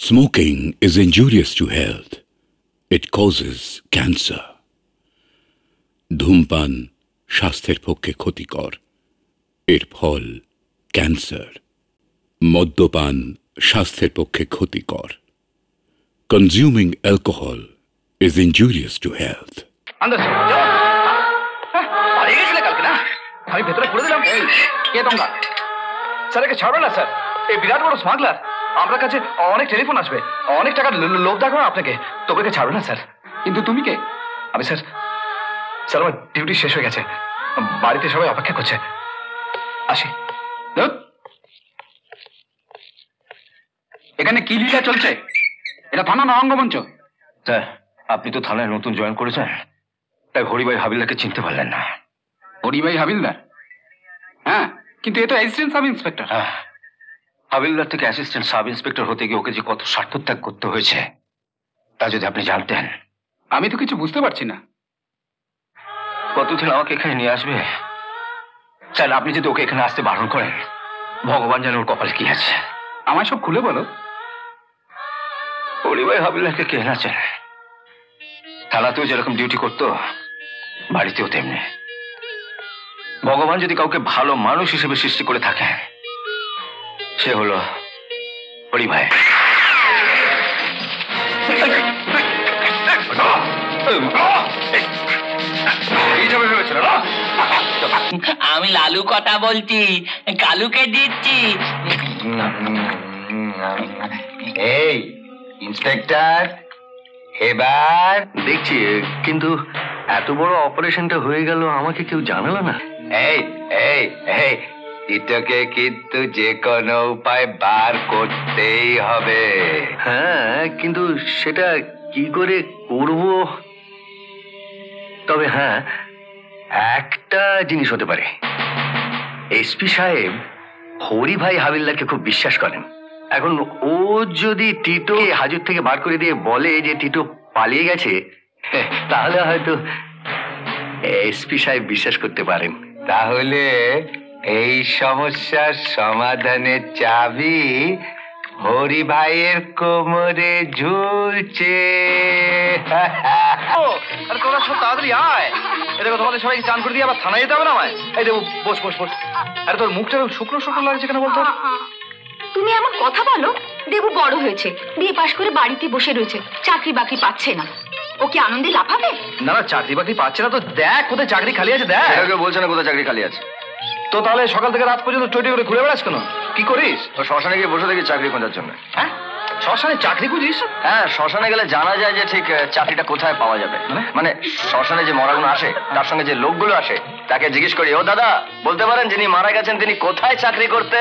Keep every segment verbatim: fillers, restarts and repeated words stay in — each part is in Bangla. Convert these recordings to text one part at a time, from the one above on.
Smoking is injurious to health. It causes cancer. ধূমপান স্বাস্থ্যের পক্ষে ক্ষতিকর, এর ফল ক্যান্সার। মদ্যপান স্বাস্থ্যের পক্ষে ক্ষতিকর। Consuming alcohol is injurious to health. আমি ভেতরে পড়ে দিলাম। কে তোমরা? স্যার একে ছাড়বে না স্যার, এই বিরাট বড় স্মাগলার। আপনার কাছে অনেক টেলিফোন আসবে, অনেক টাকার লোভ দেখানো আপনাকে, তোকে ছাড়বে না স্যার। কিন্তু তুমি কে? আমি স্যার স্যার আমার ডিউটি শেষ হয়ে গেছে, বাড়িতে সবাই অপেক্ষা করছে, আসি। এখানে কি লীলা চলছে? এটা থানা না রঙ্গমঞ্চ? স্যার আপনি তো থানায় নতুন জয়েন করেছেন, তাই হরিভাই হাবিলদারকে চিনতে পারলেন না। হরিভাই হাবিলদার? হ্যাঁ, কিন্তু এ তো অ্যাসিস্ট্যান্ট সাব ইন্সপেক্টর। হ্যাঁ, হাবিলদার থেকে অ্যাসিস্ট্যান্ট সাব ইন্সপেক্টর হতে গিয়ে ওকে যে কত স্বার্থত্যাগ করতে হয়েছে তা যদি আপনি জানতেন। আমি তো কিছু বুঝতে পারছি না। কতদিন আমাকে এখানে নিয়ে আসবে? স্যার আপনি যদি ওকে এখানে আসতে বারণ করেন, ভগবান জানে ওর কপালে কি আছে। আমায় সব খুলে বলো। হরিভাই হাবিলদারকে কে না চেনে? থানাতেও যেরকম ডিউটি করতো, বাড়িতেও তেমনি। ভগবান যদি কাউকে ভালো মানুষ হিসেবে সৃষ্টি করে থাকেন, সে হলো হরিভাই। আমি লালু কথা বলছি, কালুকে দিচ্ছি। এই ইন্সপেক্টর, এবার দেখছি, কিন্তু এত বড় অপারেশনটা হয়ে গেল, আমাকে কেউ জানালো না। এই এই এই টিটোকে কিন্তু যে কোনো উপায় বার করতেই হবে। হ্যাঁ, কিন্তু সেটা কি করে করব? তবে হ্যাঁ, একটা জিনিস হতে পারে। এসপি সাহেব হরিভাই হাবিলদারকে খুব বিশ্বাস করেন। এখন ও যদি টিটো হাজত থেকে বার করে দিয়ে বলে যে টিটো পালিয়ে গেছে, তাহলে হয়তো এসপি সাহেব বিশ্বাস করতে পারেন। তাহলে এই সমস্যার সমাধানের চাবি হরিভাইয়ের কোমরে ঝুলছে। তোরা সব তাড়াতাড়ি আয়, এটা তোমাদের সবাইকে চান করে দিয়ে আবার থানায় যেতে হবে না আমায়। এই দেবো, বস বস বস। আরে তোর মুখটা শুকনো শুকনো লাগছে কেন বলতো? তুমি এমন কথা বলো? দেবু বড় হয়েছে, বিয়ে পাশ করে বাড়িতে বসে রয়েছে, চাকরি বাকরি পাচ্ছে না। ও কি আনন্দে লাফাবে? না না, চাকরি বাকরি পাচ্ছে না তো দেখ কোথায় চাকরি খালি আছে, দেখ। কেউ বলছে না কোথায় চাকরি খালি আছে। তো তাহলে সকাল থেকে রাত পর্যন্ত টুইটি করে ঘুরে বেড়াস কেন? কি করিস? শ্মশানে গিয়ে বসে দেখি চাকরি খোঁজার জন্য। হ্যাঁ, শ্মশানে চাকরি খুঁজিস? হ্যাঁ, শ্মশানে গেলে জানা যায় যে ঠিক চাকরিটা কোথায় পাওয়া যাবে। মানে শ্মশানে যে মরাগুলো আসে, তার সঙ্গে যে লোকগুলো আসে, তাকে জিজ্ঞেস করি, ও দাদা বলতে পারেন যিনি মারা গেছেন তিনি কোথায় চাকরি করতেন?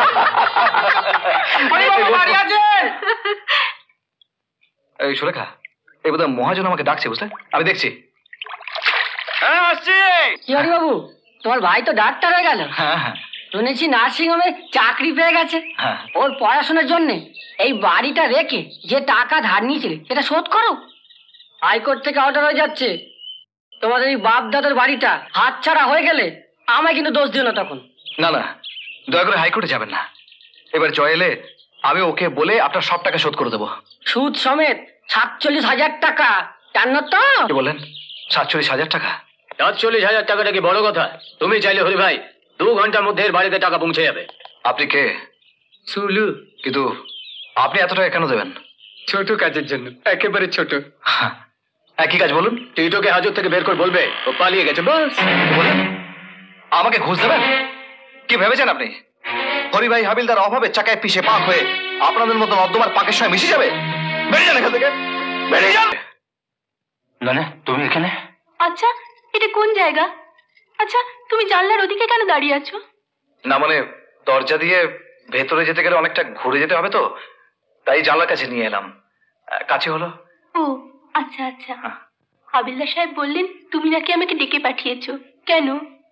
এই সুলেখা, এই বোধহয় মহাজন আমাকে ডাকছে, বুঝলে? আমি দেখছি। হ্যাঁ আসছি। কি হরি বাবু, তোমার ভাই তো ডাক্তার হয়ে গেল। হ্যাঁ হ্যাঁ, শুনেছি নার্সিং হোমে চাকরি পেয়ে গেছে। ওর পড়াশোনার জন্য এই বাড়িটা রেখে যে টাকা ধার নিয়েছিলে সেটা শোধ করো। হাইকোর্ট থেকে অর্ডার হয়ে যাচ্ছে, তোমাদের এই বাপ দাদার বাড়িটা হাতছাড়া হয়ে গেলে আমায় কিন্তু দোষ দিও না তখন। না না, দয়া করে হাইকোর্টে যাবেন না। এবার জয় এলে আমি ওকে বলে আপনার সব টাকা শোধ করে দেবো। সুদ সমেত সাতচল্লিশ হাজার টাকা। জানো তো? কি বললেন? সাতচল্লিশ হাজার টাকা? সাতচল্লিশ হাজার টাকাটা কি বড় কথা? তুমি চাইলে হরি ভাই দু ঘন্টার মধ্যে এর বাড়িতে টাকা পৌঁছে যাবে। আপনি কে? সুলু। কিন্তু আপনি এত টাকা কেন দেবেন? ছোট কাজের জন্য, একেবারে ছোট। কি কাজ বলুন? টিটোকে হাজত থেকে বের করে বলবে ও পালিয়ে গেছে, বাস। বলেন আমাকে ঘুষ দেবেন? কি ভেবেছেন আপনি হরিভাই হাবিলদার অভাবে চাকায় পিষে পাক হয়ে আপনাদের মতো নর্দমার পাকের সঙ্গে মিশে যাবে? বেরিয়ে যান এখান থেকে, বেরিয়ে যান। না, তুমি এখানে? আচ্ছা, এটা কোন জায়গা? আচ্ছা, তুমি জানলার ওদিকে কেন দাঁড়িয়ে আছো? না মানে দরজা দিয়ে ভেতরে যেতে গেলে অনেকটা ঘুরে যেতে হবে তো, তাই জানলার কাছে নিয়ে এলাম। কাছে হলো। ও আচ্ছা আচ্ছা। হাবিলদার সাহেব বললেন তুমি নাকি আমাকে ডেকে পাঠিয়েছো, কেন?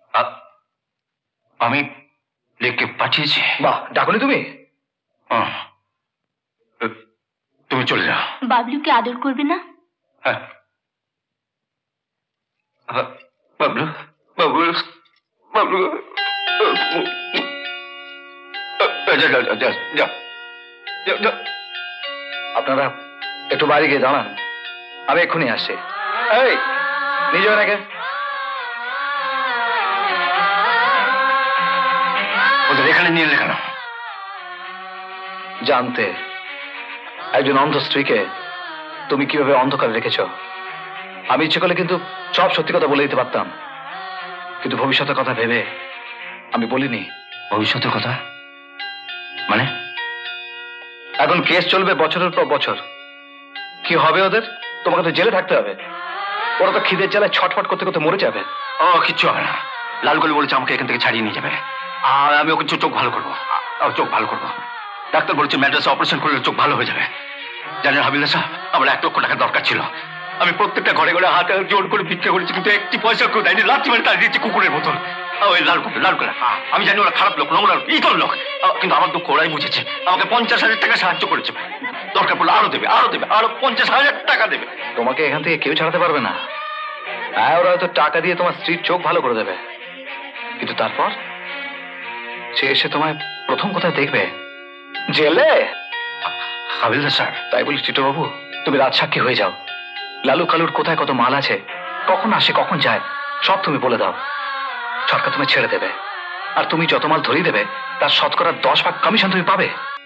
আমি ডেকে পাঠিয়েছি? বাহ, ডাকনি তুমি? তুমি চলে যাও। বাবলুকে আদর করবে না? হ্যাঁ। বাবলু বাবলু বাবলু যা যা যা যা যা আপনারা একটু বাইরে গিয়ে দাঁড়ান, আমি এক্ষুনি আসছি। এই নিজে নাকি ওদের এখানে নিয়ে লেখানো জানতে একজন অন্ধ স্ত্রীকে তুমি কিভাবে অন্ধকারে রেখেছ। আমি ইচ্ছে করলে কিন্তু সব সত্যি কথা বলে দিতে পারতাম, কিন্তু ভবিষ্যতের কথা ভেবে আমি বলিনি। ভবিষ্যতের কথা মানে? এখন কেস চলবে বছরের পর বছর। কি হবে ওদের? তোমাকে তো জেলে থাকতে হবে। ওরা তো খিদের জ্বালায় ছটফট করতে করতে মরে যাবে। ও কিচ্ছু হবে না, লালগলি বলেছে আমাকে এখান থেকে ছাড়িয়ে নিয়ে যাবে, আর আমি ওকে চোখ ভালো করবো, চোখ ভালো করবো। ডাক্তার বলেছে ম্যাড্রাসে অপারেশন করলে চোখ ভালো হয়ে যাবে। জানেন হাবিলদার সাহেব, আমার এক লক্ষ টাকা দরকার ছিল। আমি প্রত্যেকটা ঘরে ঘরে হাতে জোর করে ভিক্ষা করেছি, কিন্তু একটি পয়সা কেউ দেয়নি। লাঠি মানে তার দিয়েছে কুকুরের মতন। ওই লাল কুকুর লাল করে, আমি জানি ওরা খারাপ লোক, নোংরা লোক, ইতর লোক, কিন্তু আমার দুঃখ ওরাই বুঝেছে। আমাকে পঞ্চাশ হাজার টাকা সাহায্য করেছে, দরকার পড়লে আরো দেবে, আরো দেবে, আরো পঞ্চাশ হাজার টাকা দেবে। তোমাকে এখান থেকে কেউ ছাড়াতে পারবে না। হ্যাঁ, ওরা হয়তো টাকা দিয়ে তোমার স্ত্রীর চোখ ভালো করে দেবে, কিন্তু তারপর সে এসে তোমায় প্রথম কোথায় দেখবে? জেলে। হাবিলদার স্যার, তাই বলি টিটো বাবু, তুমি রাজসাক্ষী হয়ে যাও। লালু কালুর কোথায় কত মাল আছে, কখন আসে কখন যায়, সব তুমি বলে দাও। সরকার তুমি ছেড়ে দেবে, আর তুমি যত মাল ধরিয়ে দেবে তার শতকরা দশ ভাগ কমিশন তুমি পাবে।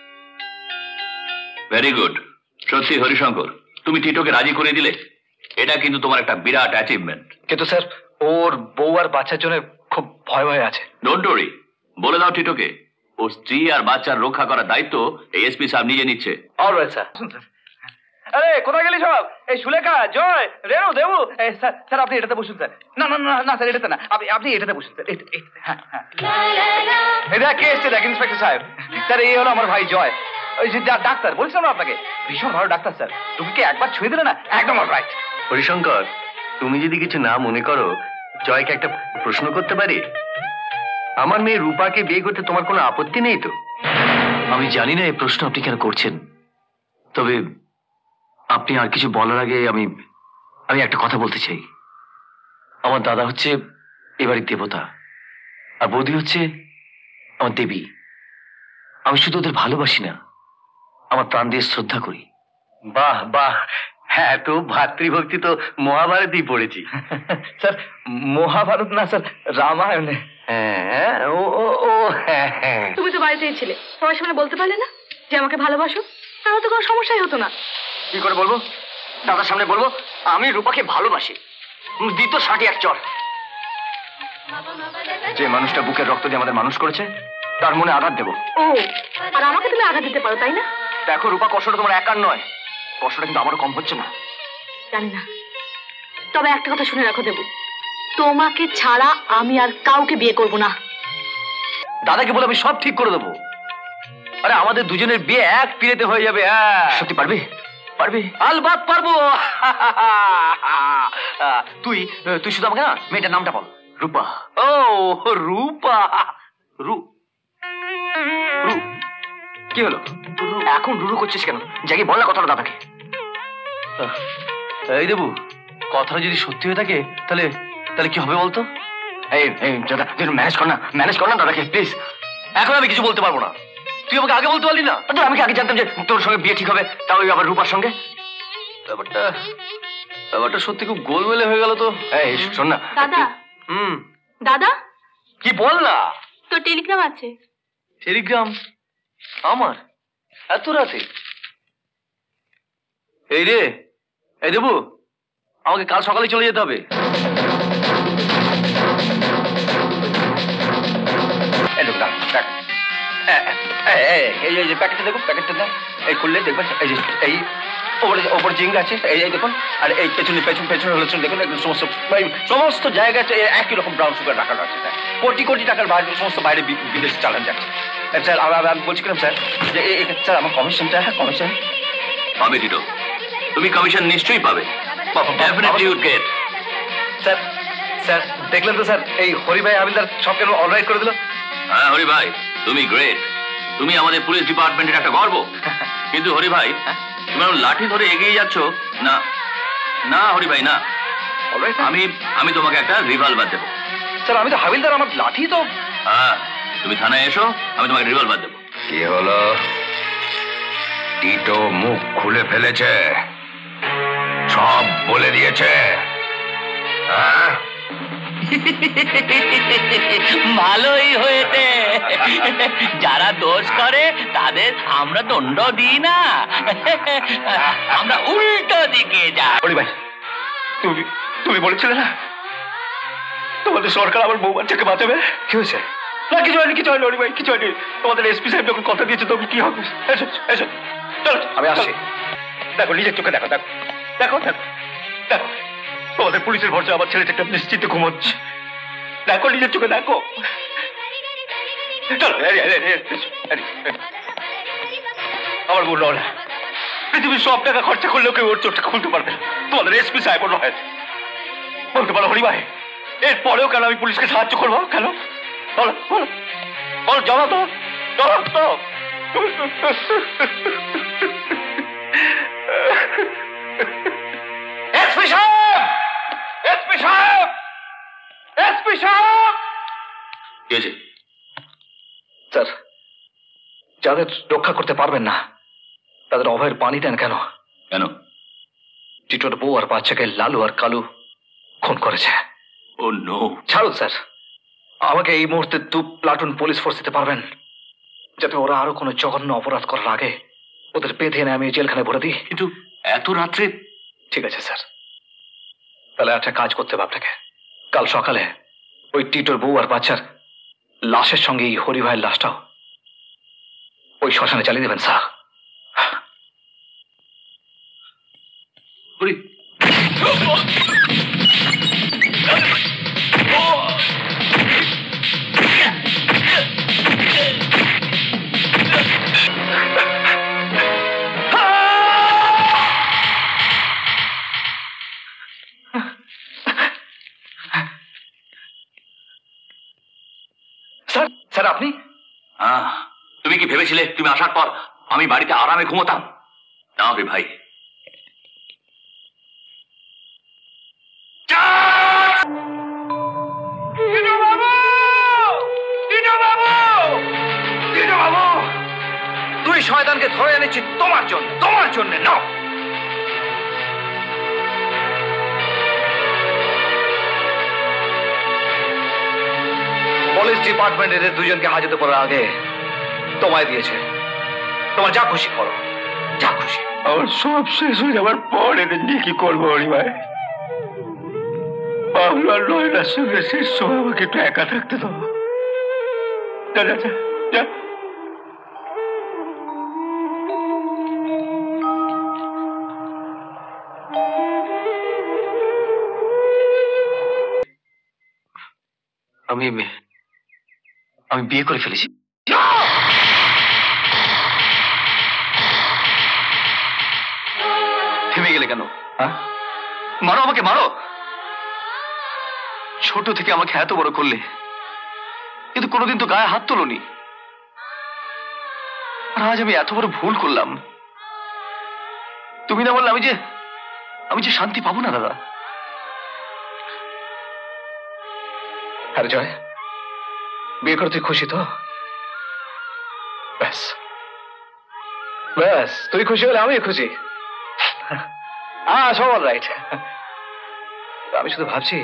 Very good. সত্যি হরিশঙ্কর, তুমি টিটোকে রাজি করে দিলে। এটা কিন্তু তোমার একটা বিরাট অ্যাচিভমেন্ট। কিন্তু স্যার, ওর বউ আর বাচ্চার জন্য খুব ভয় ভয় আছে। ডোন্ট ওয়ারি, বলে দাও টিটোকে ওর স্ত্রী আর বাচ্চার রক্ষা করার দায়িত্ব এই এসপি সাহেব নিজে নিচ্ছে। Alright sir. আরে কোথায় গেলি সব? এই সুলেখা, জয়, রেনু, দেবু। স্যার স্যার আপনি এটাতে বসুন স্যার। না না না না স্যার, এটাতে না, আপনি আপনি এটাতে বসুন স্যার। হ্যাঁ হ্যাঁ, এই দেখ কে এসছে, দেখ ইন্সপেক্টর সাহেব। স্যার এই হলো আমার ভাই জয়, ওই যে ডাক্তার বলছিলাম আপনাকে, ভীষণ ভালো ডাক্তার স্যার। রুগীকে একবার ছুঁয়ে দিলে না একদম অলরাইট। হরিশঙ্কর, তুমি যদি কিছু না মনে করো, জয়কে একটা প্রশ্ন করতে পারি? আমার মেয়ে রূপাকে বিয়ে করতে তোমার কোনো আপত্তি নেই তো? আমি জানি না এই প্রশ্ন আপনি কেন করছেন, তবে আপনি আর কিছু বলার আগে আমি আমি একটা কথা বলতে চাই। আমার দাদা হচ্ছে এবারের দেবতা, আর বৌদি হচ্ছে আমার দেবী। আমি শুধু ওদের ভালোবাসি না, আমার প্রাণ দিয়ে শ্রদ্ধা করি। বাহ বাহ, হ্যাঁ, তো ভাতৃভক্তি তো মহাভারতেই পড়েছি। স্যার মহাভারত না স্যার, রামায়ণে। হ্যাঁ, ও ও ও হ্যাঁ হ্যাঁ। তুমি তো বাড়িতেই ছিলে, সবার সামনে বলতে পারলে না যে আমাকে ভালোবাসো? তাহলে তো কোনো সমস্যাই হতো না। কি করে বলবো? দাদার সামনে বলবো আমি রূপাকে ভালোবাসি? দিত ষাটি এক চর। যে মানুষটা বুকের রক্ত দিয়ে আমাদের মানুষ করেছে তার মনে আঘাত দেবো। ও, আর আমাকে তুমি আঘাত দিতে পারো, তাই না? দেখো রূপা, কষ্টটা তোমার একার নয়, কষ্টটা কিন্তু আমারও কম হচ্ছে না। জানি না, তবে একটা কথা শুনে রাখো দেবু, তোমাকে ছাড়া আমি আর কাউকে বিয়ে করব না। দাদাকে বলে আমি সব ঠিক করে দেবো। আরে আমাদের দুজনের বিয়ে এক পিড়েতে হয়ে যাবে। হ্যাঁ, সত্যি পারবি? পারবি? আলবাত পারবো। তুই তুই শুধু আমাকে না মেয়েটার নামটা বল। রূপা। ও রূপা, রু রু কি হলো? এখন রুরু করছিস কেন? জায়গায় বল না কথাটা দাদাকে। এই দেবু, কথাটা যদি সত্যি হয়ে থাকে তাহলে তাহলে কি হবে বলতো? এই দাদা, ম্যানেজ কর না, ম্যানেজ কর না দাদাকে প্লিজ। এখন আমি কিছু বলতে পারবো না, তুই আমাকে আগে বলতে পারলি না? আমি কি আগে জানতাম যে তোর সঙ্গে বিয়ে ঠিক হবে, তাও আবার রূপার সঙ্গে? ব্যাপারটা ব্যাপারটা সত্যি খুব গোলমেলে হয়ে গেল তো। এই শোন না দাদা। হুম দাদা, কি বল না। তোর টেলিগ্রাম আছে। টেলিগ্রাম? আমার? এত রাতে? এই রে, এই দেবু, আমাকে কাল সকালে চলে যেতে হবে। এই যে প্যাকেটটা দেখো, প্যাকেটটা দেখ, এই খুললে দেখবেন এই যে এই ওপরে ওপরে জিঙ্ক আছে, এই এই দেখুন, আর এই পেছনে পেছন পেছনে হলে দেখুন একদম সমস্ত সমস্ত জায়গায় একই রকম ব্রাউন সুগার রাখানো আছে। কোটি কোটি টাকার বাইরে সমস্ত বাইরে বিদেশে চালান যাচ্ছে। স্যার আমি বলছিলাম স্যার যে স্যার আমার কমিশনটা, হ্যাঁ কমিশন পাবে টিটো, তুমি কমিশন নিশ্চয়ই পাবে। Definitely you get. Sir sir দেখলেন তো স্যার, এই হরিভাই হাবিলদার সব কেন অলরাইট করে দিল। হ্যাঁ হরি ভাই, তুমি গ্রেট, তুমি আমাদের পুলিশ ডিপার্টমেন্টের একটা গর্ব। কিন্তু হরি ভাই, তুমি লাঠি ধরে এগিয়ে যাচ্ছ না। না হরি ভাই না, আমি আমি তোমাকে একটা রিভলভার দেবো। স্যার আমি তো হাবিলদার, আমার লাঠি তো। হ্যাঁ, তুমি থানায় এসো, আমি তোমাকে রিভলভার দেবো। কি হলো? টিটো মুখ খুলে ফেলেছে, সব বলে দিয়েছে। হ্যাঁ, ভালোই হয়েছে। যারা দোষ করে তাদের আমরা দণ্ড দিই না, আমরা উল্টো দিকে যাই। হরি ভাই, তুমি তুমি বলেছিলে না তোমাদের সরকার আমার বউ বাচ্চাকে বাঁচাবে? কি হয়েছে? না কিছু হয়নি, কিছু হয়নি হরি ভাই, কিছু হয়নি। তোমাদের এসপি সাহেব যখন কথা দিয়েছে তুমি কি হবে? এসো এসো, চলো আমি আসছি। দেখো নিজের চোখে দেখো, দেখো দেখো দেখো দেখো তোমাদের পুলিশের ভরসা আমার ছেলেটাকে নিশ্চিন্তে ঘুমোচ্ছে। দেখো নিজের চোখে দেখো। চলো আমার বউ না, পৃথিবীর সব টাকা খরচা করলেও কেউ ওর চোখটা খুলতে পারবে না। তোমাদের এসপি সাহেব নয়, বলতে পারো হরি ভাই এর পরেও কেন আমি পুলিশকে সাহায্য করবো? কেন বলো বলো বলো, জমা তো জমা তো। এসপি সাহেব, এসপি সাহেব, এসপি সাহেব। কি হয়েছে? স্যার, যাদের রক্ষা করতে পারবেন না তাদের অভয়ের পানি দেন কেন? কেন? টিটোর বউ আর বাচ্চাকে লালু আর কালু খুন করেছে। ও নো। ছাড়ুন স্যার, আমাকে এই মুহূর্তে দু প্লাটুন পুলিশ ফোর্স দিতে পারবেন যাতে ওরা আরো কোনো জঘন্য অপরাধ করার আগে ওদের বেঁধে এনে আমি জেলখানে ভরে দিই। কিন্তু এত রাত্রে? ঠিক আছে স্যার, তাহলে একটা কাজ করতে হবে আপনাকে। কাল সকালে ওই টিটোর বউ আর বাচ্চার লাশের সঙ্গে এই হরি ভাইয়ের লাশটাও ওই শ্মশানে চালিয়ে দেবেন স্যার। হরি, স্যার, স্যার আপনি? তুমি কি ভেবেছিলে তুমি আসার পর আমি বাড়িতে আরামে ঘুমোতাম? না রে ভাই, তুই শয়তানকে ধরে এনেছি তোমার জন্য, তোমার জন্য নাও। পুলিশ ডিপার্টমেন্ট এদের দুজনকে হাজতে পড়ার আগে তোমায় দিয়েছে। তোমার যা খুশি করো, যা খুশি। আমার সব শেষ হয়ে যাবার পর এদের নিয়ে কি করবো হরি ভাই? বাংলার নয়নার সঙ্গে শেষ সময় আমাকে একটু একা থাকতে দাও। যা যা যা যা। আমি আমি বিয়ে করে ফেলেছি। থেমে গেলে কেন? মারো আমাকে, মারো। ছোট থেকে আমাকে এত বড় করলে, কিন্তু কোনোদিন তো গায়ে হাত তোলনি। আর আজ আমি এত বড় ভুল করলাম। তুমি না বললে আমি যে আমি যে শান্তি পাবো না দাদা। আরে জয়, বিয়ে করতে খুশি তো? ব্যাস ব্যাস, তুই খুশি হলে আমি খুশি। হ্যাঁ, সব অল রাইট। আমি শুধু ভাবছি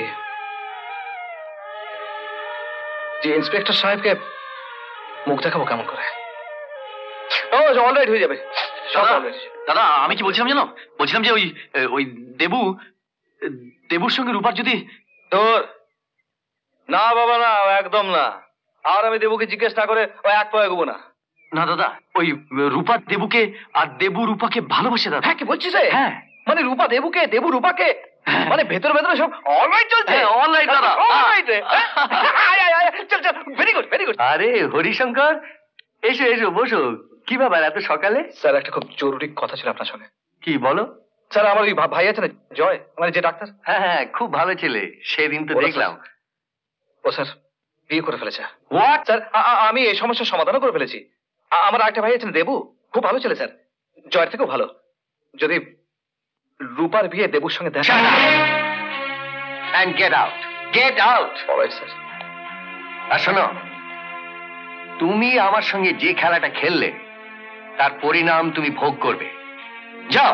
যে ইন্সপেক্টর সাহেবকে মুখ দেখাবো কেমন করে। ও অল রাইট হয়ে যাবে, সব অল রাইট। দাদা আমি কি বলছিলাম জানো? বলছিলাম যে ওই ওই দেবু দেবুর সঙ্গে রূপার যদি তোর না বাবা, না একদম না। আর আমি দেবুকে জিজ্ঞেস না করে ওই এক পায়ে এগোবো না। না দাদা, ওই রূপা দেবুকে আর দেবু রূপাকে ভালোবাসে দাদা। হ্যাঁ, কি বলছিস? হ্যাঁ, মানে রূপা দেবুকে, দেবু রূপাকে, মানে ভেতরে ভেতরে সব অলরাইট চলছে। অলরাইট দাদা, অলরাইট রে। চল চল, ভেরি গুড ভেরি গুড। আরে হরিশঙ্কর, এসো এসো, বসো। কি ব্যাপার এত সকালে? স্যার, একটা খুব জরুরি কথা ছিল আপনার সঙ্গে। কি বলো? স্যার, আমার ওই ভাই আছে না জয়, মানে যে ডাক্তার। হ্যাঁ হ্যাঁ, খুব ভালো ছেলে, সেদিন তো দেখলাম। ও স্যার বিয়ে করে ফেলেছে। হোয়াট? স্যার, আমি এই সমস্যার সমাধানও করে ফেলেছি। আমার একটা ভাই আছেন দেবু, খুব ভালো ছেলে স্যার, জয়ের থেকেও ভালো। যদি রূপার বিয়ে দেবুর সঙ্গে দেখা। And get out, get out. Alright sir. আর শোনো, তুমি আমার সঙ্গে যে খেলাটা খেললে তার পরিণাম তুমি ভোগ করবে। যাও।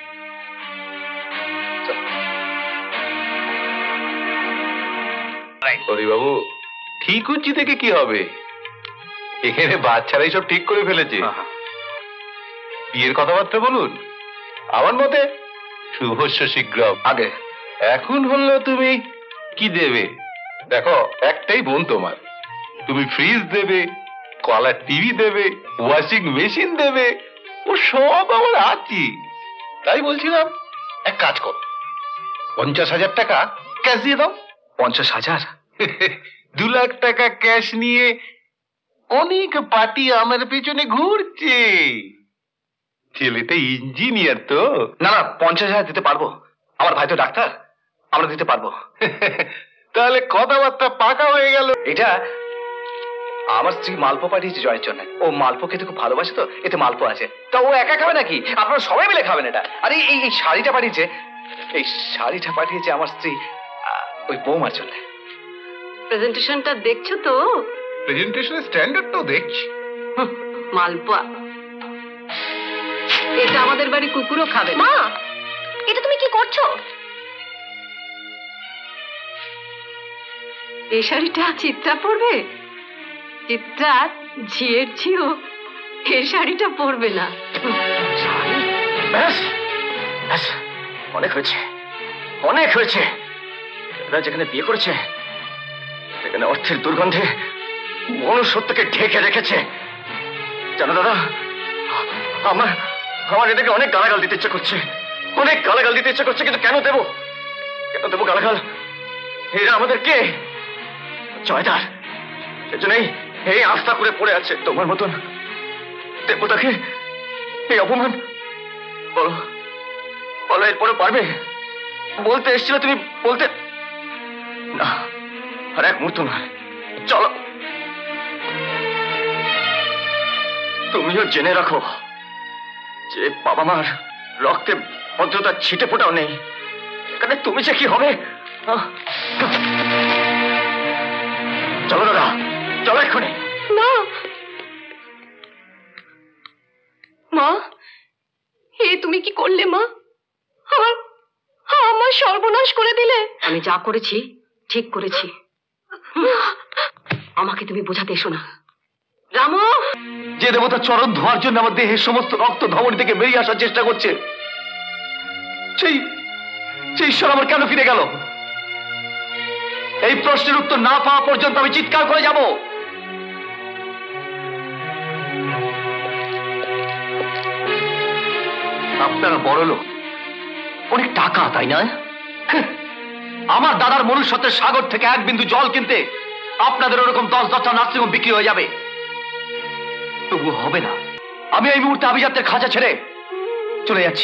বাবু ঠিক হচ্ছি থেকে কি হবে? এখানে বাচ্চারাই সব ঠিক করে ফেলেছে। বিয়ের কথাবার্তা বলুন। আমার মতে শুভস্য শীঘ্র। আগে এখন বললো তুমি কি দেবে? দেখো, একটাই বোন তোমার, তুমি ফ্রিজ দেবে, কলার টিভি দেবে, ওয়াশিং মেশিন দেবে, ও সব আমার আছে। তাই বলছিলাম এক কাজ করো, পঞ্চাশ হাজার টাকা ক্যাশ দিয়ে দাও। পঞ্চাশ হাজার? দু লাখ টাকা ক্যাশ নিয়ে অনেক পার্টি আমার পেছনে ঘুরছে। ছেলেটা ইঞ্জিনিয়ার তো। না না, পঞ্চাশ হাজার দিতে পারবো, আমার ভাই তো ডাক্তার, আমরা দিতে পারবো। তাহলে কথাবার্তা পাকা হয়ে গেল। এটা আমার স্ত্রী মালপো পাঠিয়েছে জয়ের জন্য। ও মালপো খেতে খুব ভালোবাসে, তো এতে মালপো আছে। তা ও একা খাবে নাকি? আপনারা সবাই মিলে খাবেন এটা। আর এই এই শাড়িটা পাঠিয়েছে, এই শাড়িটা পাঠিয়েছে আমার স্ত্রী ওই বৌমার জন্য। প্রেজেন্টেশনটা দেখছো তো? প্রেজেন্টেশনের স্ট্যান্ডার্ডটাও দেখছি। মালপোয়া এটা আমাদের বাড়ি কুকুরও খাবে। মা, এটা তুমি কি করছো? এই শাড়িটা চিত্রা পরবে। চিত্রা ঝিয়ের ঝিও এই শাড়িটা পরবে না। ব্যাস ব্যাস, অনেক হয়েছে, অনেক হয়েছে। এরা যেখানে বিয়ে করেছে সেখানে অর্থের দুর্গন্ধে মনুষ্যত্বকে ঢেকে রেখেছে। জানো দাদা, আমার আমার এটাকে অনেক গালাগাল দিতে ইচ্ছে করছে, অনেক গালাগাল দিতে ইচ্ছে করছে, কিন্তু কেন দেবো, কেন দেবো গালাগাল? এরা আমাদের কে? জয়দার, সেজন্যই এই আস্থা করে পড়ে আছে। তোমার মতন দেবতাকে এই অপমান, বলো বলো এরপরে পারবে? বলতে এসেছিল তুমি, বলতে না, আর এক মুহূর্ত নয়। চলো, তুমিও জেনে রাখো যে বাবা মার রক্তে ভদ্রতা ছিটে ফোটাও নেই। এখানে তুমি যে কি হবে। চলো দাদা, চলো এক্ষুনি। মা, মা, এ তুমি কি করলে মা? আমার আমার সর্বনাশ করে দিলে। আমি যা করেছি ঠিক করেছি। আমাকে তুমি বোঝাতে এসো না। রামু, যে দেবতা চরণ ধোয়ার জন্য আমার দেহের সমস্ত রক্ত ধমনী থেকে বেরিয়ে আসার চেষ্টা করছে, সেই সেই ঈশ্বর আমার কেন ফিরে গেল? এই প্রশ্নের উত্তর না পাওয়া পর্যন্ত আমি চিৎকার করে যাব। আপনারা বড় লোক, অনেক টাকা, তাই না? আমার দাদার মনুষ্যত্বের সাগর থেকে এক বিন্দু জল কিনতে আপনাদের ওরকম দশ দশটা নার্সিংহোম বিক্রি হয়ে যাবে। তবু হবে না। আমি এই মুহূর্তে আভিজাত্যের খাঁচা ছেড়ে চলে যাচ্ছি।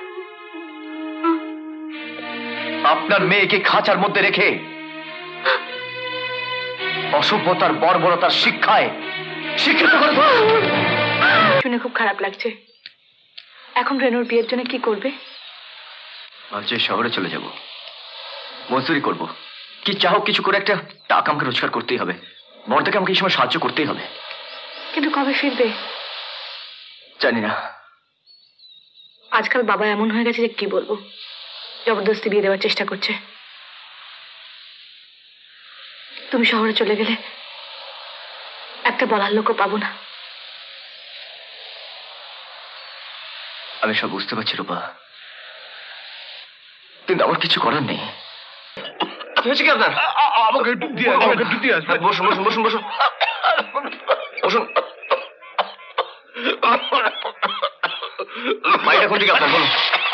আপনার মেয়েকে খাঁচার মধ্যে রেখে অসভ্যতার বর্বরতার শিক্ষায় শিক্ষিত করে শুনে খুব খারাপ লাগছে। এখন রেনুর বিয়ের জন্য কি করবে? আজ শহরে চলে যাব, মজদুরি করব। কি চাও কিছু করে একটা টাকা আমাকে রোজগার করতেই হবে। বড়দাকে আমাকে এই সময় সাহায্য করতেই হবে। কিন্তু কবে ফিরবে জানি না। আজকাল বাবা এমন হয়ে গেছে যে কি বলবো, জবরদস্তি বিয়ে দেওয়ার চেষ্টা করছে। তুমি শহরে চলে গেলে একটা বলার লোকও পাবো না। আমি সব বুঝতে পারছি রূপা, কিন্তু আমার কিছু করার নেই। হয়েছে কি আপনার? আমাকে একটু দিয়ে আমাকে একটু দিয়ে আসবে। বসুন বসুন বসুন বসুন বসুন। মাইটা কোন দিকে আপনার, বলুন।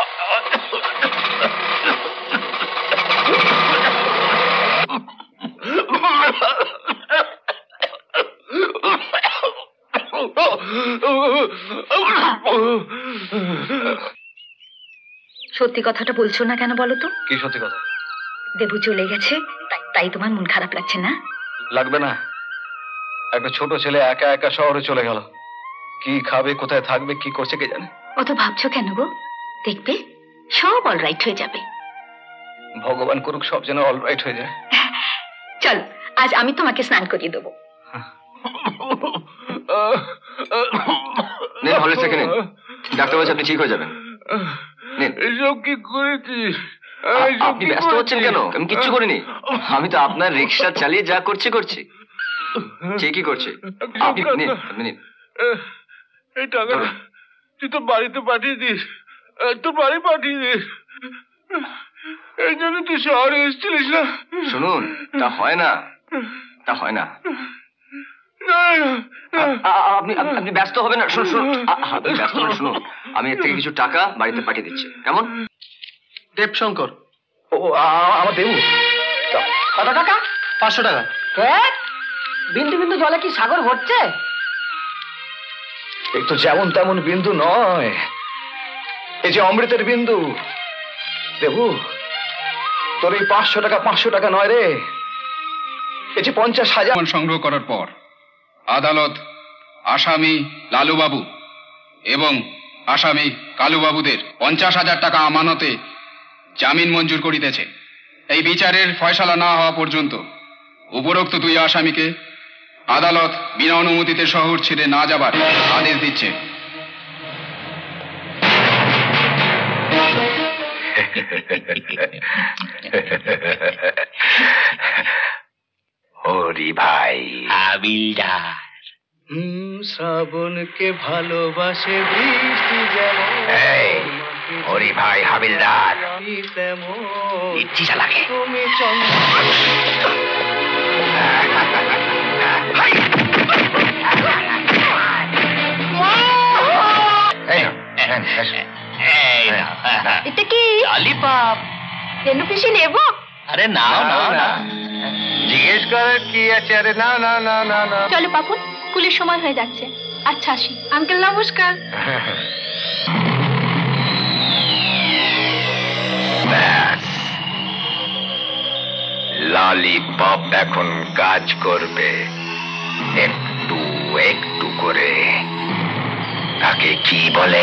সত্যি কথাটা বলছো না কেন বলো তো? কি সত্যি কথা? দেবু চলে গেছে, তাই তোমার মন খারাপ লাগছে না? লাগবে না। একটা ছোট ছেলে একা একা শহরে চলে গেল। কি খাবে, কোথায় থাকবে, কি করছে কে জানে। অত ভাবছো কেন গো? দেখবে সব অলরাইট হয়ে যাবে। ভগবান করুক সব যেন অলরাইট হয়ে যায়। চল, আজ আমি তোমাকে স্নান করিয়ে দেবো। হরলিক্স থেকে নিন, ডাক্তার বলছে আপনি ঠিক হয়ে যাবেন। এসব কি করেছিস? আপনি ব্যস্ত হচ্ছেন কেন? আমি কিচ্ছু করিনি, আমি তো আপনার রিক্সা চালিয়ে যা করছি করছি। ঠিকই করছি, আপনি নিন, আপনি নিন। এই টাকা তুই তো বাড়িতে পাঠিয়ে দিস, তোর বাড়ি পাঠিয়ে দিস, এই জন্য তুই শহরে এসেছিলিস না। শুনুন, তা হয় না, তা হয় না। আপনি আপনি ব্যস্ত হবেন না, শুনুন শুনুন, আপনি ব্যস্ত হবেন, শুনুন আমি এর থেকে কিছু টাকা বাড়িতে পাঠিয়ে দিচ্ছি। কেমন? দেবশঙ্কর। ও আমার দেবু। কত টাকা? পাঁচশো টাকা। বিন্দু বিন্দু জলে কি সাগর ভরছে? এই তো যেমন তেমন বিন্দু নয়, এই যে অমৃতের বিন্দু। দেবু, তোর এই পাঁচশো টাকা পাঁচশো টাকা নয় রে, এই যে পঞ্চাশ হাজার। সংগ্রহ করার পর আদালত আসামি লালুবাবু এবং আসামি কালুবাবুদের পঞ্চাশ হাজার টাকা আমানতে জামিন মঞ্জুর করিতেছে। এই বিচারের ফয়সালা না হওয়া পর্যন্ত উপরোক্ত দুই আসামিকে আদালত বিনা অনুমতিতে শহর ছেড়ে না যাবার আদেশ দিচ্ছে। হরি ভাই হাবিলদার। শ্রাবণকে ভালোবাসে বৃষ্টি যেমন, হরি ভাই হাবিলদার ইচ্ছি চালাকে তুমি এটা কি ললিপপ? রেনু পিসি নেব? আরে নাও নাও না, জিজ্ঞেস করার কি আছে? আরে না না না না না। চলো পাপুন, স্কুলের সময় হয়ে যাচ্ছে। আচ্ছা আসি। আঙ্কেল নমস্কার। ব্যাস, ললিপপ এখন কাজ করবে একটু একটু করে। তাকে কি বলে?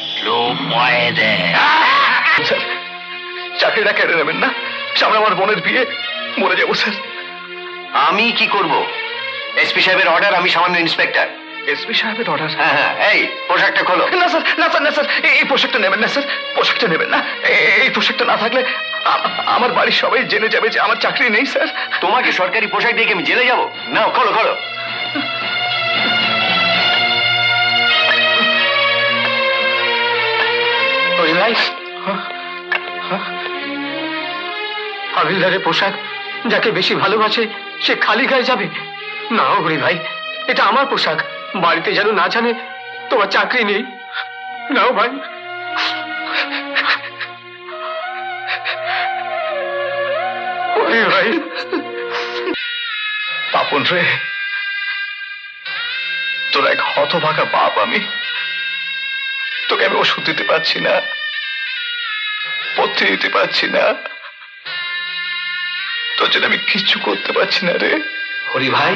চাকরিটা কেড়ে নেবেন না, সামনে আমার বোনের বিয়ে, মরে যাবো স্যার। আমি কি করব? এসপি সাহেবের অর্ডার, আমি সামান্য ইন্সপেক্টর। এসপি সাহেবের অর্ডার? হ্যাঁ হ্যাঁ, এই পোশাকটা খোলো। না স্যার, না স্যার, না স্যার, এই পোশাকটা নেবেন না স্যার, পোশাকটা নেবেন না। এই পোশাকটা না থাকলে আমার বাড়ির সবাই জেনে যাবে যে আমার চাকরি নেই স্যার। তোমাকে সরকারি পোশাক দিয়ে আমি জেলে যাবো? নাও খোলো খোলো। হাবিলদারের পোশাক যাকে বেশি ভালোবাসে সে খালি গায়ে যাবে না? হরি ভাই, এটা আমার পোশাক, বাড়িতে যেন না জানে তোমার চাকরি নেই। নাও ভাই। হরি ভাই। পাপন রে, তোর এক হতভাগা বাপ আমি, তোকে আমি ওষুধ দিতে পারছি না, পথ্য দিতে পারছি না, তোর জন্য আমি কিচ্ছু করতে পারছি না রে। হরি ভাই,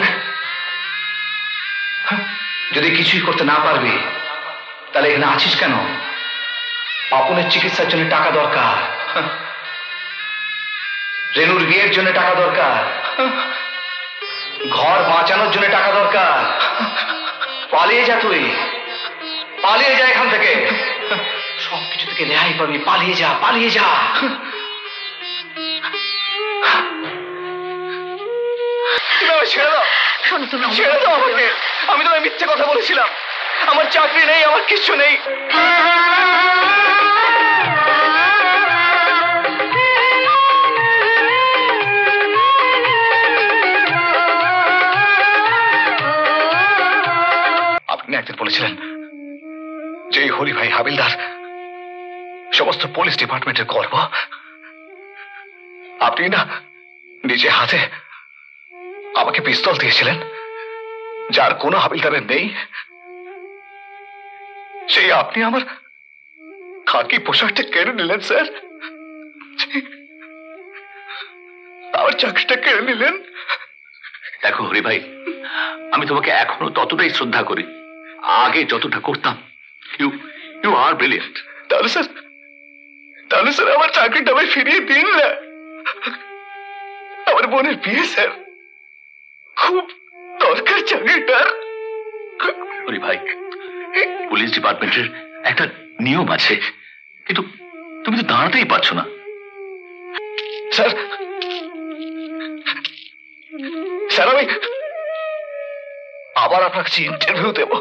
যদি কিছুই করতে না পারবি তাহলে এখানে আছিস কেন? পাপনের চিকিৎসার জন্য টাকা দরকার, রেনুর বিয়ের জন্য টাকা দরকার, ঘর বাঁচানোর জন্য টাকা দরকার। পালিয়ে যা, তুই পালিয়ে যা এখান থেকে, সবকিছু থেকে রেহাই পাবি। পালিয়ে যা, পালিয়ে যা। ছেড়ে দাও, ছেড়ে দাও আমাকে। আমি তোমায় মিথ্যে কথা বলেছিলাম, আমার চাকরি নেই, আমার কিচ্ছু নেই। আপনি একদিন বলেছিলেন যে এই হরি ভাই হাবিলদার সমস্ত পুলিশ ডিপার্টমেন্টের গর্ব। আপনি না নিজে হাতে আমাকে পিস্তল দিয়েছিলেন, যার কোনো হাবিলদারের নেই। সেই আপনি আমার খাকি পোশাকটা কেড়ে নিলেন স্যার, আমার চাকরিটা কেড়ে নিলেন। দেখো হরি ভাই, আমি তোমাকে এখনো ততটাই শ্রদ্ধা করি, আগে যতটা করতাম। You you are brilliant. তাহলে স্যার, তাহলে স্যার আমার চাকরিটা আমি ফিরিয়ে দিন না। আমার বোনের বিয়ে স্যার, খুব দরকার চাকরিটার। হরি ভাই, পুলিশ ডিপার্টমেন্টের একটা নিয়ম আছে, কিন্তু তুমি তো দাঁড়াতেই পারছো না। স্যার স্যার আমি আবার আপনার কাছে ইন্টারভিউ দেবো।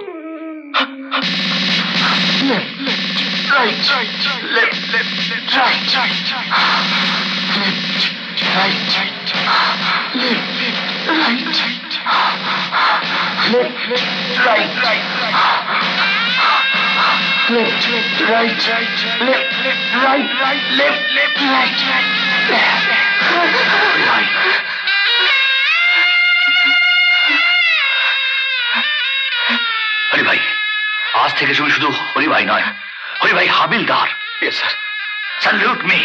হরি ভাই, আজ থেকে তুমি শুধু হরি ভাই নয়, হরি ভাই হাবিলদার। Yes sir. Salute me.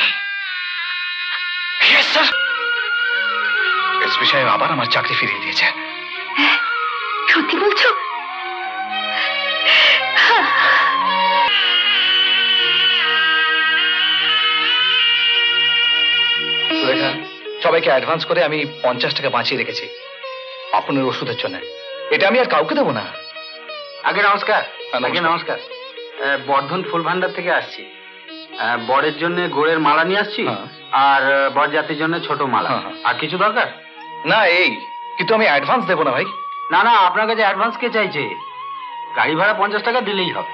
Yes sir. SP সাহেব আবার আমার চাকরি ফিরিয়ে দিয়েছে। সত্যি বলছো? সুলেখা, সবাইকে অ্যাডভান্স করে আমি পঞ্চাশ টাকা বাঁচিয়ে রেখেছি আপনার ওষুধের জন্য। এটা আমি আর কাউকে দেবো না। আগে নমস্কার। আগে নমস্কার। বর্ধন ফুল ভান্ডার থেকে আসছি। বরের জন্য গোড়ের মালা নিয়ে আসছি, আর বরযাত্রীর জন্য ছোট মালা। আর কিছু দরকার? না, এই কিন্তু আমি অ্যাডভান্স দেবো না ভাই। না না, আপনার কাছে অ্যাডভান্স কে চাইছে? গাড়ি ভাড়া পঞ্চাশ টাকা দিলেই হবে।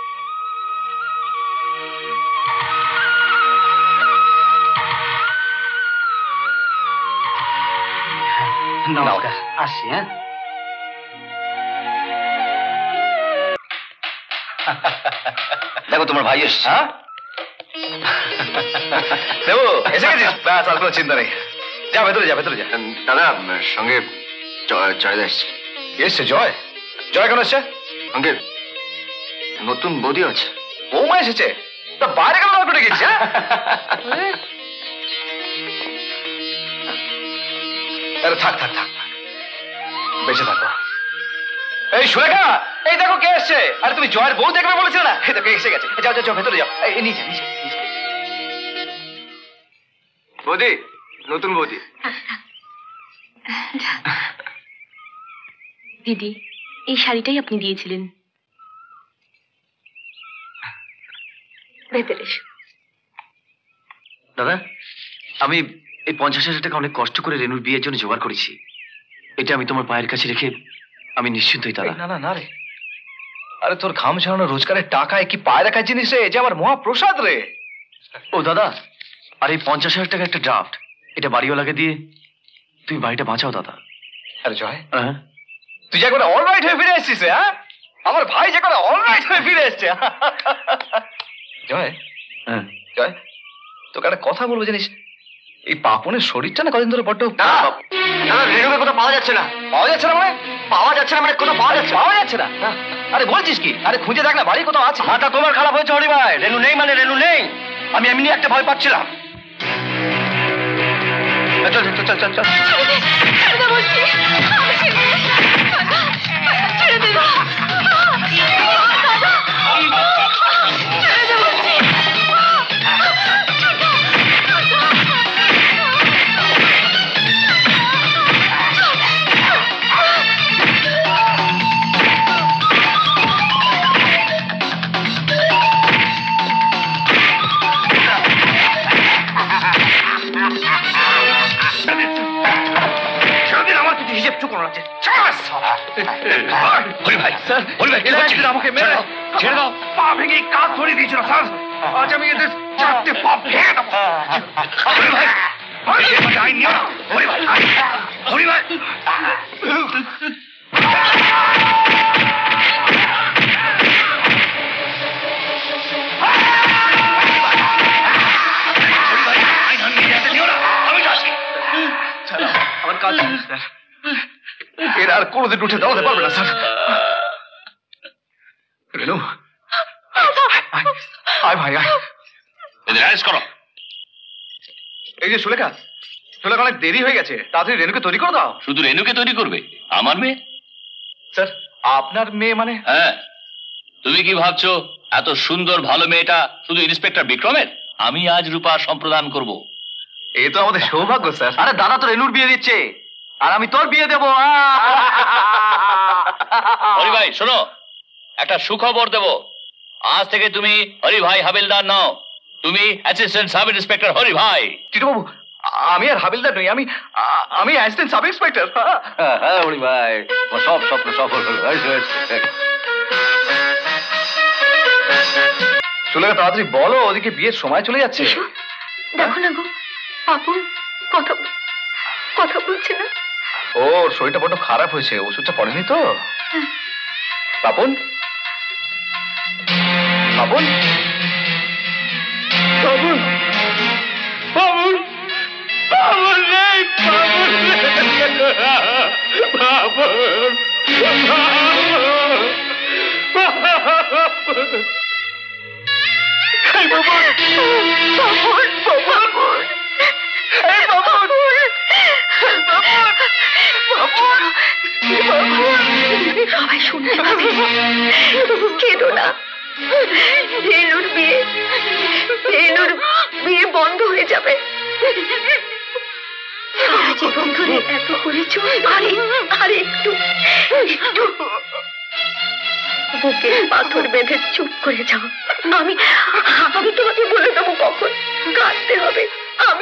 নমস্কার, আসছি। হ্যাঁ, দেখো তোমার ভাই এসছে। হ্যাঁ দেবো, এসে গেছিস? ব্যাস, আর কোনো চিন্তা নেই। যা ভেতরে যা, ভেতরে যা। দাদা সঙ্গে জয় এসছে। এসছে জয়? জয় কেন এসছে? সঙ্গে নতুন বৌদি আছে। বৌমা এসেছে? তা বাইরে কেন পেটে গেছিস? আরে থাক থাক থাক, বেঁচে থাকো। এই সুলেখা, এই দেখো কে এসছে। আরে তুমি জয়ের বউ দেখবে বলেছিলে না? এই দেখো এসে গেছে। যাও যাও, ভেতরে যাও। এই নিচে নিচে। বৌদি, নতুন বৌদি। দিদি, এই শাড়িটাই আপনি দিয়েছিলেন। ভেতরে এসো। দাদা, আমি এই পঞ্চাশ হাজার টাকা অনেক কষ্ট করে রেনুর বিয়ের জন্য জোগাড় করেছি। এটা আমি তোমার পায়ের কাছে রেখে আমি নিশ্চিন্তই দাদা। না না না রে, আরে তোর ঘাম ঝরানো রোজগারের টাকায় কি পায়ে রাখার জিনিস রে? যে আমার মহাপ্রসাদ রে। ও দাদা, আর এই পঞ্চাশ হাজার টাকা একটা ড্রাফট, এটা বাড়িওয়ালাকে দিয়ে তুমি বাড়িটা বাঁচাও দাদা। আরে জয়, হ্যাঁ তুই যা করে অলরাইট হয়ে ফিরে এসছিস। হ্যাঁ, আমার ভাই যা করে অলরাইট হয়ে ফিরে এসছে। জয়, হ্যাঁ জয়, তোকে একটা কথা বলবো জানিস, এই পাপনের শরীরটা না কদিন ধরে বড্ড। রেনুকে কোথাও পাওয়া যাচ্ছে না। পাওয়া যাচ্ছে না মানে? পাওয়া যাচ্ছে না মানে কোথাও পাওয়া যাচ্ছে পাওয়া যাচ্ছে না? আরে বলছিস কি? আরে খুঁজে দেখ না, বাড়ি কোথাও আছে। মাথা তোমার খারাপ হয়েছে হরি ভাই। রেনু নেই মানে রেনু নেই। আমি এমনি একটা ভয় পাচ্ছিলাম। চল চল চল চল চল। হরি ভাই, স্যার, হরি ভাই, আমাকে মেরে ছেড়ে দাও। পা ভেঙে কাজ ধরে দিয়েছিল স্যার। আজ আমি এদের চারটে পা ভেঙে দেবো। হরি ভাই, আইন নিও না। হরি ভাই, হরি ভাই। আমার কাজ স্যার, এর আর কোনোদিন উঠে দাঁড়াতে পারবে না স্যার। রেনু, আয় ভাই আয়। এদের অ্যারেস্ট করো। এই যে সুলেখা, সুলেখা অনেক দেরি হয়ে গেছে, তাড়াতাড়ি রেনুকে তৈরি করে দাও। শুধু রেনুকে তৈরি করবে? আমার মেয়ে? স্যার, আপনার মেয়ে মানে? হ্যাঁ, তুমি কি ভাবছো এত সুন্দর ভালো মেয়েটা শুধু ইন্সপেক্টর বিক্রমের? আমি আজ রূপা সম্প্রদান করব। এই তো আমাদের সৌভাগ্য স্যার। আরে দাদা তো রেনুর বিয়ে দিচ্ছে, আর আমি তোর বিয়ে দেবো। হরি ভাই শোনো, একটা সুখবর দেব। আজ থেকে তুমি হরিভাই হাবিলদার নও, তুমি assistant sub inspector Haribhai. Titubabu, আমি আর হাবিলদার নই, আমি আমি অ্যাসিস্ট্যান্ট সাব ইন্সপেক্টর। হ্যাঁ হরিভাই, সব স্বপ্ন সফল হলো। সুলেখা, তাড়াতাড়ি বলো, ওদিকে বিয়ের সময় চলে যাচ্ছে। দেখো না গো, বাপু কথা কথা বলছে না। ও, শরীরটা বড্ড খারাপ হয়েছে, ওষুধটা পড়েনি তো। বাপন, বাপন, বাবুন, বাবুন, বাবুন নেই, বাবুন নেই, বাবুন, বাবুন, এই বাবুন, বাবুন, বাবুন, এই বাবুন, বাবুন, বাবুন, বাবুন, সবাই শুনতে পাবে, কেঁদো না। রেনুর বিয়ে, রেনুর বিয়ে বন্ধ হয়ে যাবে। সারা জীবন ধরে এত করেছ, আরে আরে একটু একটু বুকে পাথর বেঁধে চুপ করে যাও। আমি আমি তোমাকে বলে দেবো কখন কাঁদতে হবে। আমি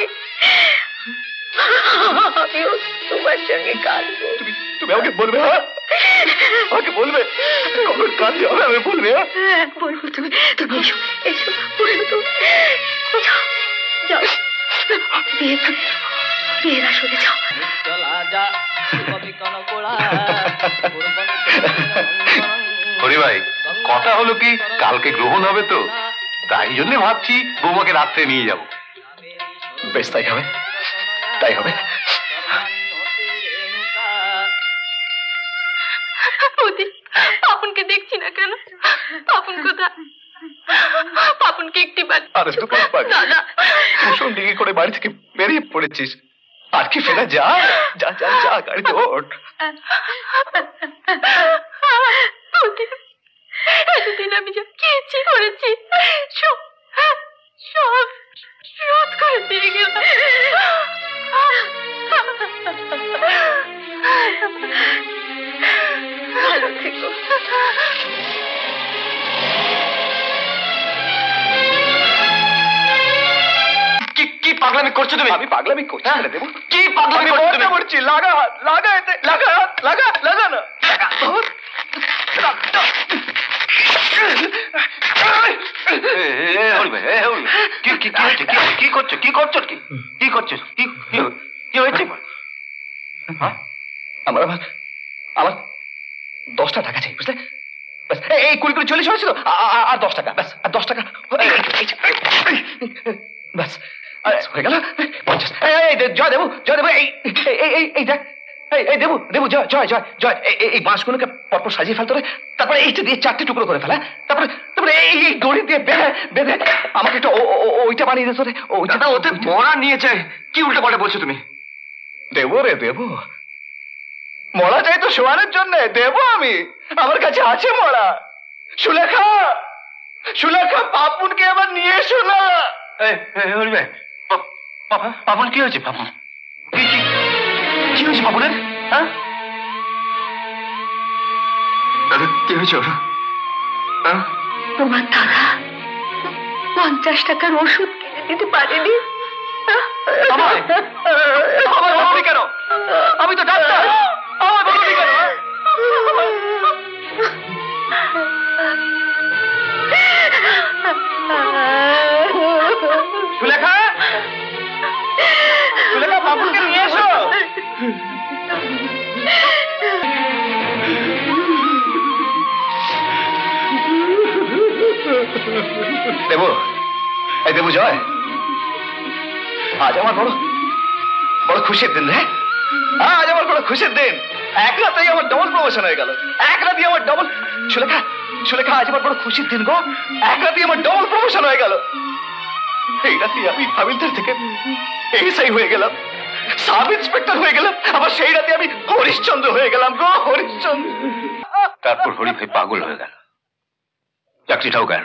আমিও তোমার সঙ্গে কাঁদবো। তুমি তুমি আমাকে বলবে, হ্যাঁ আমাকে বলবে কখন কাঁদতে হবে, আমি বলবে। হ্যাঁ বলবো, তুমি তুমি এসো এসো, বলবো তো। যাও যাও, বিয়ে বিয়ের আসলে যাও। হরিভাই, কথা হলো কি, কালকে গ্রহণ হবে তো, তাই জন্য ভাবছি বৌমাকে রাত্রে নিয়ে যাব। বেশ, তাই হবে, তাই হবে। পাপনকে দেখছি না কেন? পাপন কোথায়? পাপনকে একটি আরে তো দাদা, কুসুম ডিঙি করে বাড়ি থেকে বেরিয়ে পড়েছিস, আর কি ফেরা যা যা যা যা, গাড়িতে ওঠ। এতদিন আমি যা খেয়েছি করেছি সব সব শোধ করে দিয়ে গেলাম। ভালো থেকো। কি পাগলামি করছো তুমি? আমি পাগলামি করছি না দেবু, কি পাগলামি করছি? লাগা হাত, লাগা এতে, লাগা হাত, লাগা লাগা না। কি করছো কি করছো কি কি করছো কি কি হয়েছে? আমার আমার আমার দশটা টাকা চাই, বুঝলে? ব্যাস, এই কুড়ি কুড়ি চল্লিশ হয়েছিল, আর দশ টাকা, ব্যাস আর দশ টাকা, ব্যাস হয়ে গেল পঞ্চাশ। জয় দেবু, জয় দেবু, এই এই এই দেখ, এই দেবু দেবু, জয় জয় জয় জয়, এই বাঁশগুলোকে পরপর সাজিয়ে ফেলতে হবে, তারপরে এইটা দিয়ে চারটে টুকরো করে ফেলা, তারপরে তারপরে এই দড়ি দিয়ে বেঁধে বেঁধে আমাকে একটা ওইটা বানিয়ে দিতে হবে। ওইটা ওতে মরা নিয়েছে, কি উল্টো পাল্টা বলছো তুমি? দেবো রে দেবো, মরা চাই তো শোয়ানোর জন্য, দেবো আমি, আমার কাছে আছে মরা। সুলেখা, সুলেখা, পাপুনকে আবার নিয়ে এসো না। পাপন কি হয়েছে? পাপন কি কি হয়েছে পাপনের? হ্যাঁ দাদা, কি হয়েছে ওর? তোমার দাদা পঞ্চাশ টাকার ওষুধ কিনে দিতে পারেনি। আমার বলবি কেন? আমি তো ডাক্তার, আমার বলবি কেন? সুলেখা, সুলেখা, বাবুকে নিয়ে এসো। দেবু, এই দেবু জয়, আজ আমার বড় বড় খুশির দিন রে, আজ আমার বড় খুশির দিন। এক রাতেই আমার ডবল প্রমোশন হয়ে গেল, এক রাতেই আমার ডবল। সুলেখা, সুলেখা, আজ আমার বড় খুশির দিন গো, এক রাতেই আমার ডবল প্রমোশন হয়ে গেল। এই রাতেই আমি হাবিলদার থেকে এসআই হয়ে গেলাম, সাব ইন্সপেক্টর হয়ে গেলাম, আবার সেই রাতে আমি হরিশ্চন্দ্র হয়ে গেলাম গো, হরিশ্চন্দ্র। তারপর হরিভাই পাগল হয়ে গেল, চাকরিটাও গেল।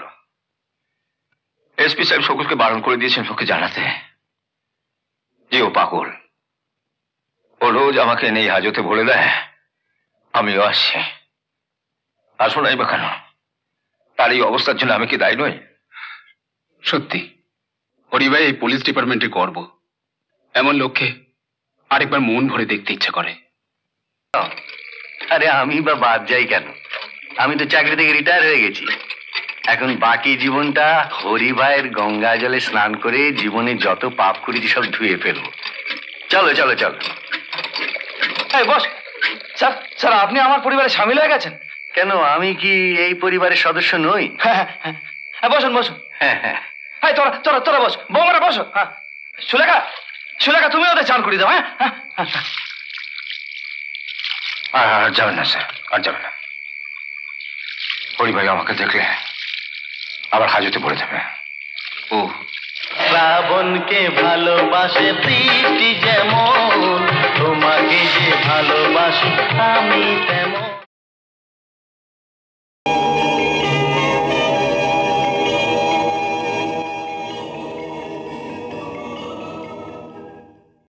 এসপি সাহেব সকলকে বারণ করে দিয়েছেন ওকে জানাতে যে ও পাগল। ও রোজ আমাকে নেই হাজতে বলে দেয়, আমিও আসছি। আসো নাই বা কেন, তার এই অবস্থার জন্য আমি কি দায়ী নই? সত্যি হরিভাই এই পুলিশ ডিপার্টমেন্টে গর্ব। এমন লোককে আরেকবার মন ভরে দেখতে ইচ্ছা করে। আরে আমি বা বাদ যাই কেন, আমি তো চাকরি থেকে রিটায়ার হয়ে গেছি। এখন বাকি জীবনটা হরিভাইয়ের গঙ্গা জলে স্নান করে জীবনে যত পাপ করেছি সব ধুয়ে ফেলবো। চলো চলো চলো। এই বস। স্যার স্যার আপনি আমার পরিবারে সামিল হয়ে গেছেন? কেন, আমি কি এই পরিবারের সদস্য নই? হ্যাঁ হ্যাঁ বসুন বসুন। হ্যাঁ হ্যাঁ হ্যাঁ তোরা তোরা তোরা বস, বৌমারা বসো। হ্যাঁ সুলেখা, সুলেখা তুমি ওদের চান করে দাও। হ্যাঁ আর যাবেন না স্যার, আর যাবেন না। হরিভাই আমাকে দেখলে আবার হাজতে পড়ে যাবে। ও শ্রাবণকে ভালোবাসে বৃষ্টি যেমন, তোমাকে যে ভালোবাসি আমি তেমন।